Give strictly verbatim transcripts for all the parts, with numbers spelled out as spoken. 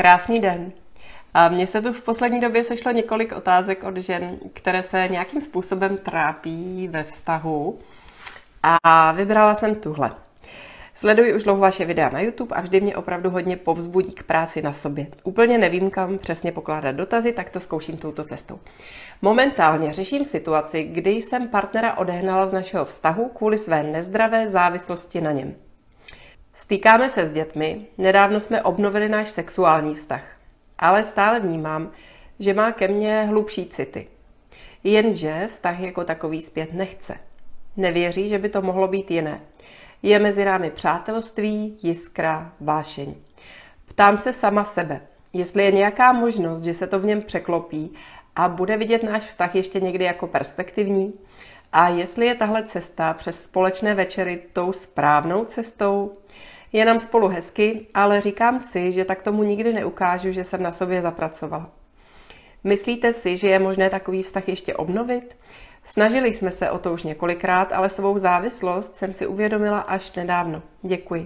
Krásný den. A mně se tu v poslední době sešlo několik otázek od žen, které se nějakým způsobem trápí ve vztahu. A vybrala jsem tuhle. Sleduji už dlouho vaše videa na YouTube a vždy mě opravdu hodně povzbudí k práci na sobě. Úplně nevím, kam přesně pokládat dotazy, tak to zkouším touto cestou. Momentálně řeším situaci, kdy jsem partnera odehnala z našeho vztahu kvůli své nezdravé závislosti na něm. Stýkáme se s dětmi, nedávno jsme obnovili náš sexuální vztah, ale stále vnímám, že má ke mně hlubší city. Jenže vztah jako takový zpět nechce. Nevěří, že by to mohlo být jiné. Je mezi námi přátelství, jiskra, vášeň. Ptám se sama sebe, jestli je nějaká možnost, že se to v něm překlopí a bude vidět náš vztah ještě někdy jako perspektivní. A jestli je tahle cesta přes společné večery tou správnou cestou. Je nám spolu hezky, ale říkám si, že tak tomu nikdy neukážu, že jsem na sobě zapracovala. Myslíte si, že je možné takový vztah ještě obnovit? Snažili jsme se o to už několikrát, ale svou závislost jsem si uvědomila až nedávno. Děkuji.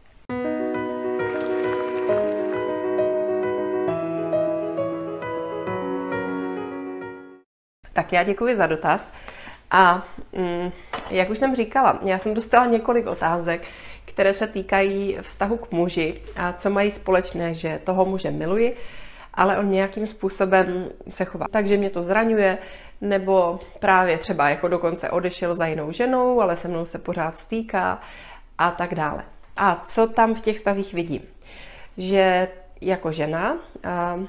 Tak já děkuji za dotaz. A mm, jak už jsem říkala, já jsem dostala několik otázek, které se týkají vztahu k muži a co mají společné, že toho muže miluji, ale on nějakým způsobem se chová tak, že mě to zraňuje, nebo právě třeba jako dokonce odešel za jinou ženou, ale se mnou se pořád stýká a tak dále. A co tam v těch vztazích vidím? Že jako žena uh,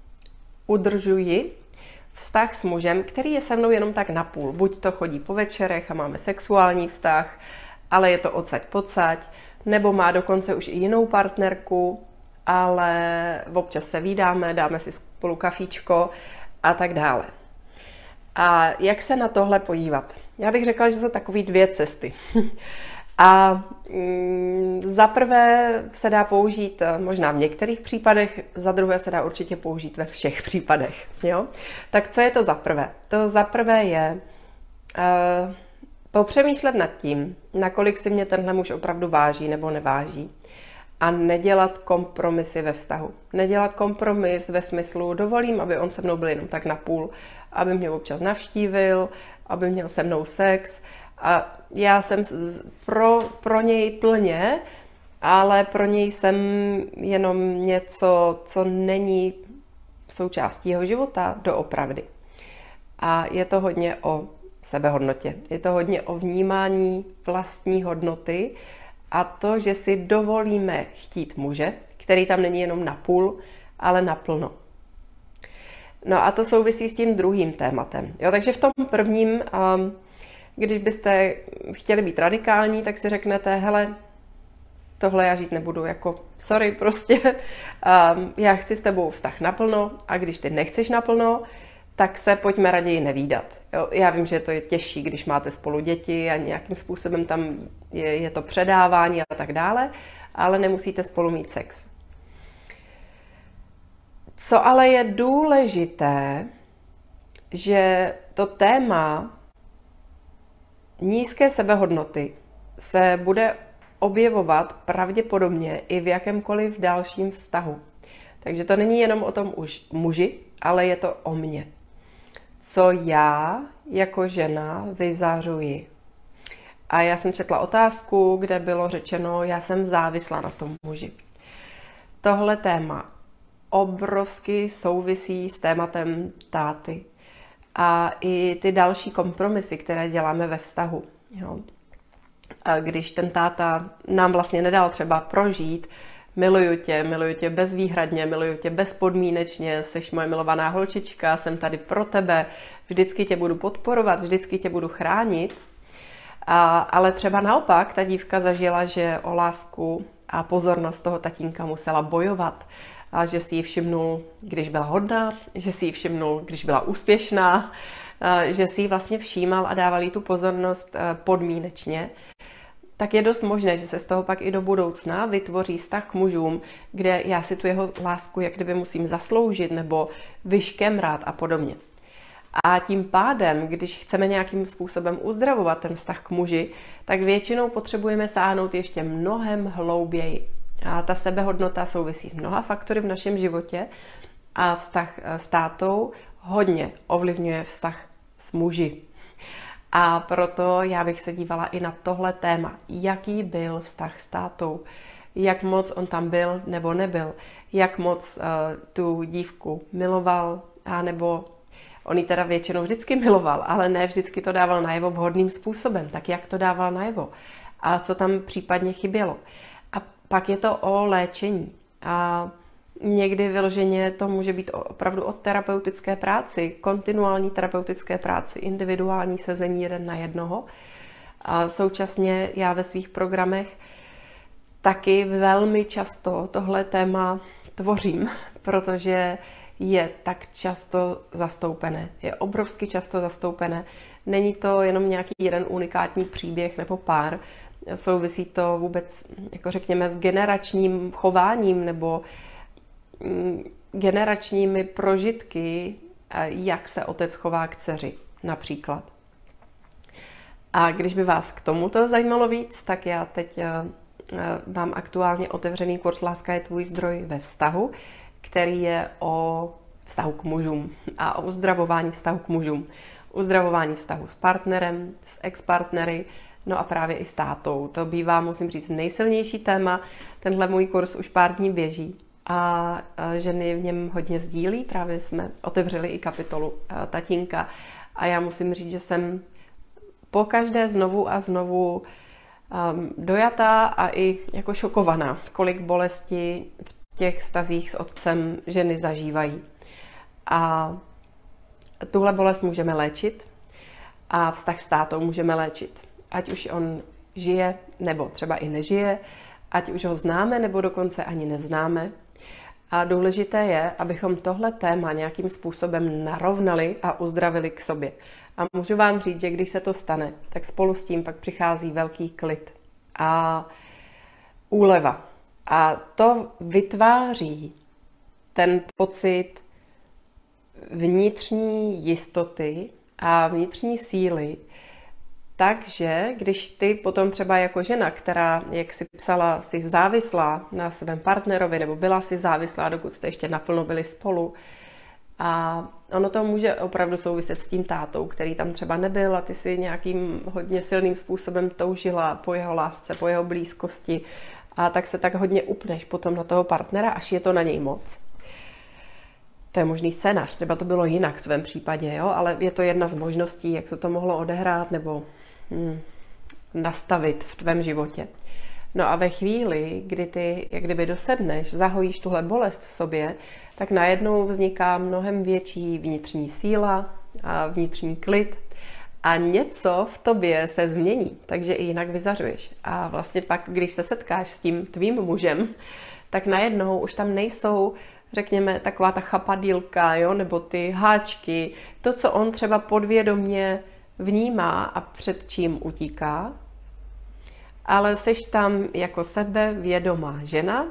udržuji vztah s mužem, který je se mnou jenom tak napůl. Buď to chodí po večerech a máme sexuální vztah, ale je to odsaď pocať, nebo má dokonce už i jinou partnerku, ale občas se vídáme, dáme si spolu kafíčko a tak dále. A jak se na tohle podívat? Já bych řekla, že jsou takové dvě cesty. A mm, za prvé se dá použít možná v některých případech, za druhé se dá určitě použít ve všech případech. Jo? Tak co je to za prvé? To za prvé je uh, popřemýšlet nad tím, nakolik si mě tenhle muž opravdu váží nebo neváží. A nedělat kompromisy ve vztahu. Nedělat kompromis ve smyslu, dovolím, aby on se mnou byl jenom tak napůl, aby mě občas navštívil, aby měl se mnou sex. A já jsem pro, pro něj plně, ale pro něj jsem jenom něco, co není součástí jeho života doopravdy. A je to hodně o sebehodnotě. Je to hodně o vnímání vlastní hodnoty a to, že si dovolíme chtít muže, který tam není jenom napůl, ale naplno. No a to souvisí s tím druhým tématem. Jo, takže v tom prvním, um, když byste chtěli být radikální, tak si řeknete, hele, tohle já žít nebudu, jako sorry prostě, um, já chci s tebou vztah naplno a když ty nechceš naplno, tak se pojďme raději nevídat. Jo, já vím, že to je těžší, když máte spolu děti a nějakým způsobem tam je, je to předávání a tak dále, ale nemusíte spolu mít sex. Co ale je důležité, že to téma nízké sebehodnoty se bude objevovat pravděpodobně i v jakémkoliv dalším vztahu. Takže to není jenom o tom už muži, ale je to o mně. Co já jako žena vyzařuji. A já jsem četla otázku, kde bylo řečeno, já jsem závislá na tom muži. Tohle téma obrovsky souvisí s tématem táty. A i ty další kompromisy, které děláme ve vztahu. Jo. A když ten táta nám vlastně nedal třeba prožít, miluju tě, miluju tě bezvýhradně, miluju tě bezpodmínečně, jsi moje milovaná holčička, jsem tady pro tebe, vždycky tě budu podporovat, vždycky tě budu chránit. A, ale třeba naopak ta dívka zažila, že o lásku a pozornost toho tatínka musela bojovat. A že si ji všimnul, když byla hodná, že si ji všimnul, když byla úspěšná, že si ji vlastně všímal a dával jí tu pozornost podmínečně, tak je dost možné, že se z toho pak i do budoucna vytvoří vztah k mužům, kde já si tu jeho lásku jak kdyby musím zasloužit nebo vyškemrát a podobně. A tím pádem, když chceme nějakým způsobem uzdravovat ten vztah k muži, tak většinou potřebujeme sáhnout ještě mnohem hlouběji. A ta sebehodnota souvisí s mnoha faktory v našem životě a vztah s tátou hodně ovlivňuje vztah s muži. A proto já bych se dívala i na tohle téma. Jaký byl vztah s tátou? Jak moc on tam byl nebo nebyl? Jak moc uh, tu dívku miloval? A nebo on ji teda většinou vždycky miloval, ale ne vždycky to dával najevo vhodným způsobem. Tak jak to dával najevo? A co tam případně chybělo? A pak je to o léčení. A někdy vyloženě to může být opravdu o terapeutické práci, kontinuální terapeutické práci, individuální sezení jeden na jednoho. A současně já ve svých programech taky velmi často tohle téma tvořím, protože je tak často zastoupené. Je obrovsky často zastoupené. Není to jenom nějaký jeden unikátní příběh nebo pár. Souvisí to vůbec, jako řekněme, s generačním chováním nebo generačními prožitky, jak se otec chová k dceři, například. A když by vás k tomuto zajímalo víc, tak já teď mám aktuálně otevřený kurz Láska je tvůj zdroj ve vztahu, který je o vztahu k mužům a o uzdravování vztahu k mužům. Uzdravování vztahu s partnerem, s ex-partnery, no a právě i s tátou. To bývá, musím říct, nejsilnější téma. Tenhle můj kurz už pár dní běží a ženy v něm hodně sdílí. Právě jsme otevřeli i kapitolu tatínka a já musím říct, že jsem pokaždé znovu a znovu um, dojatá a i jako šokovaná, kolik bolesti v těch vztazích s otcem ženy zažívají. A tuhle bolest můžeme léčit a vztah s tátou můžeme léčit. Ať už on žije nebo třeba i nežije, ať už ho známe nebo dokonce ani neznáme. A důležité je, abychom tohle téma nějakým způsobem narovnali a uzdravili k sobě. A můžu vám říct, že když se to stane, tak spolu s tím pak přichází velký klid a úleva. A to vytváří ten pocit vnitřní jistoty a vnitřní síly, takže když ty potom třeba jako žena, která, jak si psala, jsi závislá na svém partnerovi, nebo byla si závislá, dokud jste ještě naplno byli spolu, a ono to může opravdu souviset s tím tátou, který tam třeba nebyl a ty si nějakým hodně silným způsobem toužila po jeho lásce, po jeho blízkosti a tak se tak hodně upneš potom na toho partnera, až je to na něj moc. To je možný scénář, třeba to bylo jinak v tvém případě, jo? Ale je to jedna z možností, jak se to mohlo odehrát nebo hmm, nastavit v tvém životě. No a ve chvíli, kdy ty, jak kdyby dosedneš, zahojíš tuhle bolest v sobě, tak najednou vzniká mnohem větší vnitřní síla a vnitřní klid a něco v tobě se změní, takže i jinak vyzařuješ. A vlastně pak, když se setkáš s tím tvým mužem, tak najednou už tam nejsou, řekněme, taková ta chapadílka, jo, nebo ty háčky, to, co on třeba podvědomě vnímá a před čím utíká, ale seš tam jako sebevědomá žena,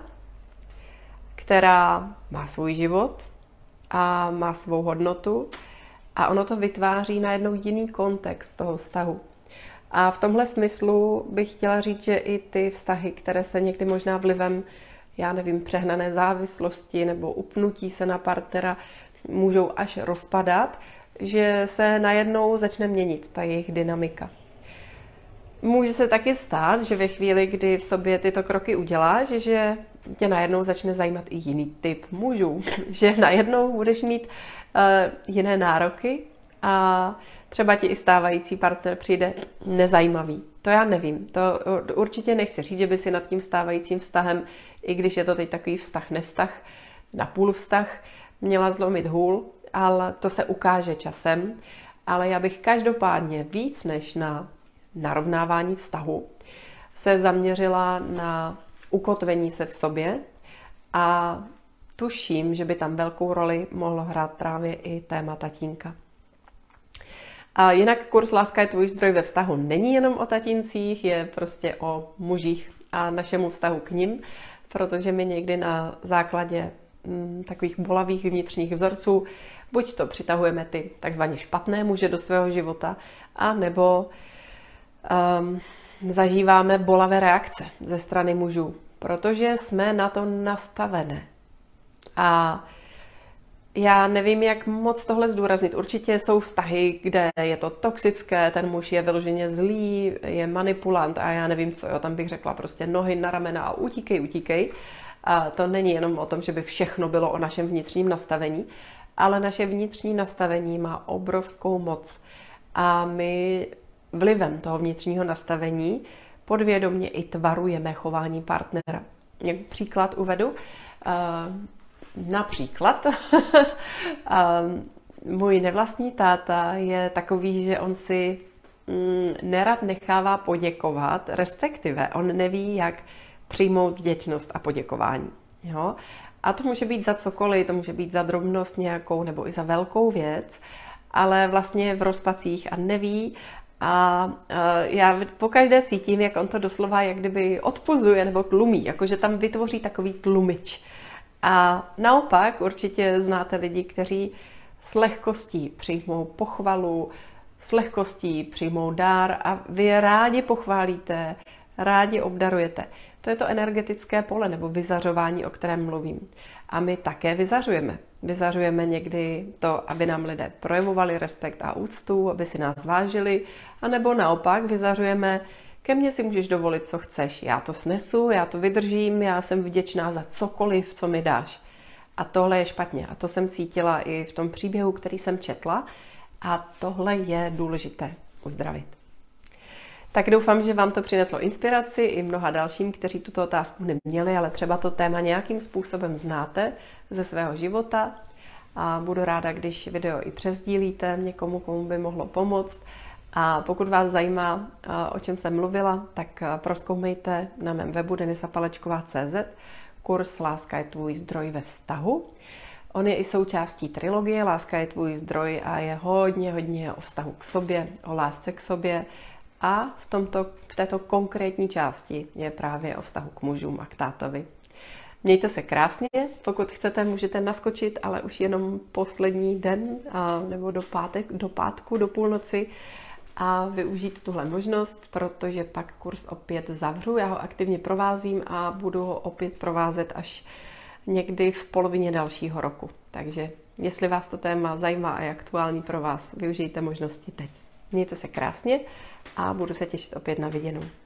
která má svůj život a má svou hodnotu a ono to vytváří najednou jiný kontext toho vztahu. A v tomhle smyslu bych chtěla říct, že i ty vztahy, které se někdy možná vlivem, já nevím, přehnané závislosti nebo upnutí se na partnera můžou až rozpadat, že se najednou začne měnit ta jejich dynamika. Může se taky stát, že ve chvíli, kdy v sobě tyto kroky uděláš, že tě najednou začne zajímat i jiný typ mužů, že najednou budeš mít uh, jiné nároky a třeba ti i stávající partner přijde nezajímavý. To já nevím. To určitě nechci říct, že by si nad tím stávajícím vztahem, i když je to teď takový vztah, nevztah, napůl vztah, měla zlomit hůl, ale to se ukáže časem. Ale já bych každopádně víc než na narovnávání vztahu se zaměřila na ukotvení se v sobě a tuším, že by tam velkou roli mohlo hrát právě i téma tatínka. A jinak kurz Láska je tvůj zdroj ve vztahu není jenom o tatíncích, je prostě o mužích a našemu vztahu k nim, protože my někdy na základě hm, takových bolavých vnitřních vzorců buď to přitahujeme ty takzvaně špatné muže do svého života, a nebo um, zažíváme bolavé reakce ze strany mužů. protože jsme na to nastavené. A já nevím, jak moc tohle zdůraznit. Určitě jsou vztahy, kde je to toxické, ten muž je vyloženě zlý, je manipulant a já nevím co, jo, tam bych řekla prostě nohy na ramena a utíkej, utíkej. A to není jenom o tom, že by všechno bylo o našem vnitřním nastavení, ale naše vnitřní nastavení má obrovskou moc. A my vlivem toho vnitřního nastavení podvědomě i tvarujeme chování partnera. Jak příklad uvedu, například můj nevlastní táta je takový, že on si nerad nechává poděkovat, respektive on neví, jak přijmout vděčnost a poděkování. Jo? A to může být za cokoliv, to může být za drobnost nějakou nebo i za velkou věc, ale vlastně je v rozpacích a neví. A já pokaždé cítím, jak on to doslova jak kdyby odpuzuje nebo tlumí, jakože tam vytvoří takový tlumič. A naopak určitě znáte lidi, kteří s lehkostí přijmou pochvalu, s lehkostí přijmou dár a vy je rádi pochválíte, rádi obdarujete. To je to energetické pole nebo vyzařování, o kterém mluvím. A my také vyzařujeme. Vyzařujeme někdy to, aby nám lidé projevovali respekt a úctu, aby si nás vážili, anebo naopak vyzařujeme, ke mně si můžeš dovolit, co chceš. Já to snesu, já to vydržím, já jsem vděčná za cokoliv, co mi dáš. A tohle je špatně. A to jsem cítila i v tom příběhu, který jsem četla. A tohle je důležité uzdravit. Tak doufám, že vám to přineslo inspiraci i mnoha dalším, kteří tuto otázku neměli, ale třeba to téma nějakým způsobem znáte ze svého života. A budu ráda, když video i přesdílíte někomu, komu by mohlo pomoct. A pokud vás zajímá, o čem jsem mluvila, tak prozkoumejte na mém webu denisa palečková tečka cé zet kurz Láska je tvůj zdroj ve vztahu. On je i součástí trilogie Láska je tvůj zdroj a je hodně, hodně o vztahu k sobě, o lásce k sobě. A v, tomto, v této konkrétní části je právě o vztahu k mužům a k tátovi. Mějte se krásně, pokud chcete, můžete naskočit, ale už jenom poslední den a, nebo do, pátek, do pátku, do půlnoci a využít tuhle možnost, protože pak kurz opět zavřu, já ho aktivně provázím a budu ho opět provázet až někdy v polovině dalšího roku. Takže jestli vás to téma zajímá a je aktuální pro vás, využijte možnosti teď. Mějte se krásně a budu se těšit opět na viděnou.